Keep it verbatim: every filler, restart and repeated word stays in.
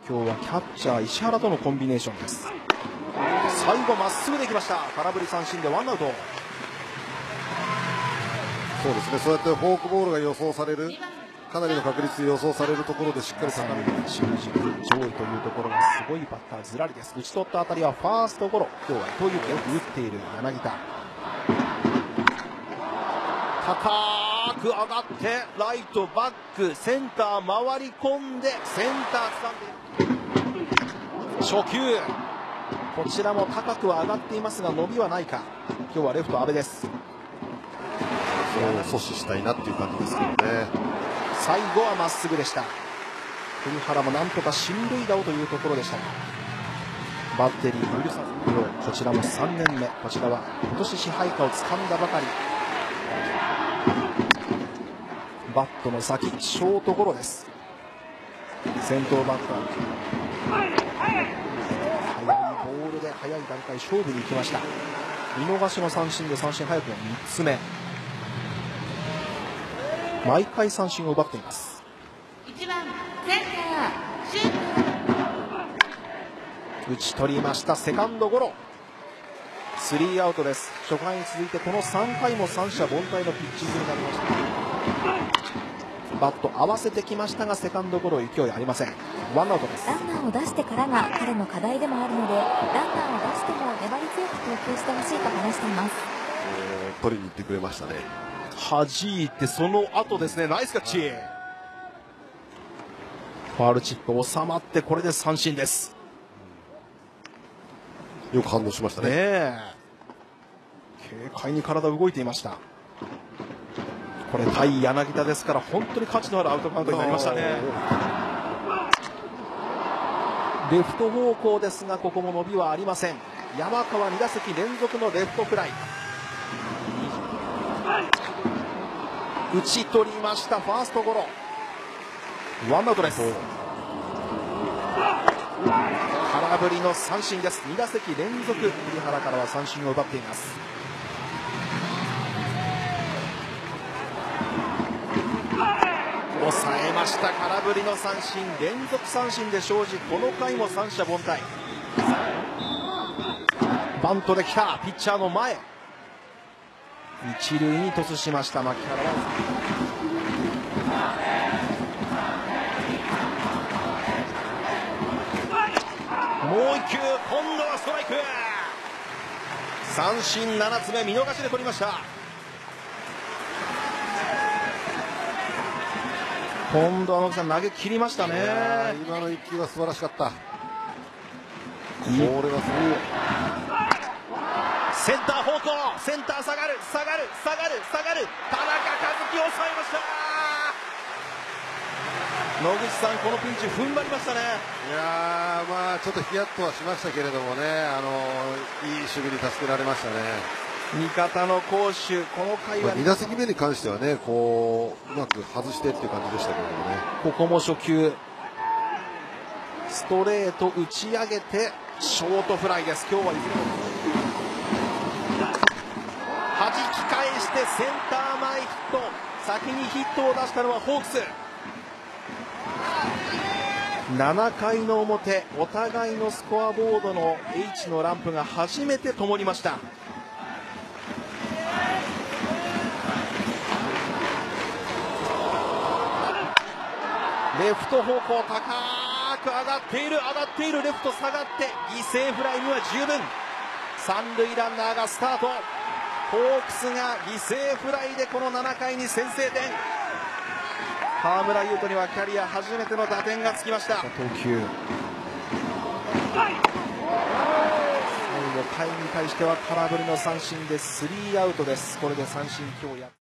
今日はキャッチャー石原とのコンビネーションです。最後まっすぐできました。空振り三振でワンアウト。 そうですね、そうやってフォークボールが予想される、かなりの確率で予想されるところでしっかり高めに中軸上位というところがすごいバッターずらりです。打ち取った当たりはファーストゴロ。今日は伊藤裕樹よく打っている柳田。高く上がってライトバックセンター回り込んでセンター掴んで初球、こちらも高くは上がっていますが伸びはないか。今日はレフト阿部です。 それを阻止したいなっていう感じですけどね。 最後はまっすぐでした。栗原もなんとか進塁打をというところでしたがバッテリー許さず、こちらもさんねんめ、こちらは今年支配下をつかんだばかり。バットの先ショートゴロです。先頭バッター速いボールで早い段階勝負に行きました。見逃しの三振で三振早くもみっつめ。毎回三振を奪っています。 いちばんセンターシュート、 打ち取りました。セカンドゴロ、スリーアウトです。初回に続いてこのさんかいも三者凡退のピッチングになりました。バット合わせてきましたがセカンドゴロ勢いありません。ワンアウトです。 ランナーを出してからが彼の課題でもあるので、ランナーを出しても粘り強く投球してほしいと話しています。 えー、取りに行ってくれましたね。 弾いてその後ですね、ナイスキャッチ。ファウルチップ収まってこれで三振です。 よく反応しましたね。 ねえ、軽快に体動いていました。これ対柳田ですから本当に価値のあるアウトカウントになりましたね。レフト方向ですがここも伸びはありません。山川に打席連続のレフトフライ、打ち取りました。ファーストゴロ、ワンアウトです。空振りの三振です。に打席連続、栗原からは三振を奪っています。抑えました。空振りの三振、連続三振で生じ、この回も三者凡退。バントできた。ピッチャーの前、一塁にトスしました。牧原はもう一球、今度はストライク。三振ななつめ、見逃しで取りました。今度は野木さん投げ切りましたね。 今の一球は素晴らしかった。これはすごい。 センター方向、センター下がる下がる下がる下がる、田中和樹抑えました。野口さん、このピンチ踏ん張りましたね。 いやー、まあちょっとヒヤッとはしましたけれどもね、あのいい守備に助けられましたね。 味方の好守、この回はに打席目に関してはね、こううまく外してっていう感じでしたけれどもね。 ここも初球ストレート打ち上げてショートフライです。今日はいずれも弾き返してセンター前ヒット。先にヒットを出したのはホークス。ななかいの表、お互いのスコアボードの H のランプが初めて灯りました。レフト方向、高く上がっている上がっている、レフト下がって犠牲フライには十分。三塁ランナーがスタート。ホークスが犠牲フライでこのななかいに先制点。河村勇斗にはキャリア初めての打点がつきました。投球最後回に対しては空振りの三振でスリーアウトです。これで三振今日や